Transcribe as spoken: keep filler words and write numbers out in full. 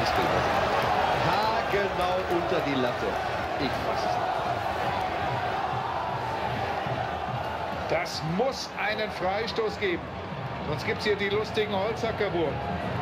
rausgelassen. Haargenau unter die Latte. Ich fasse es nicht. Das muss einen Freistoß geben. Sonst gibt es hier die lustigen Holzhackerwurm.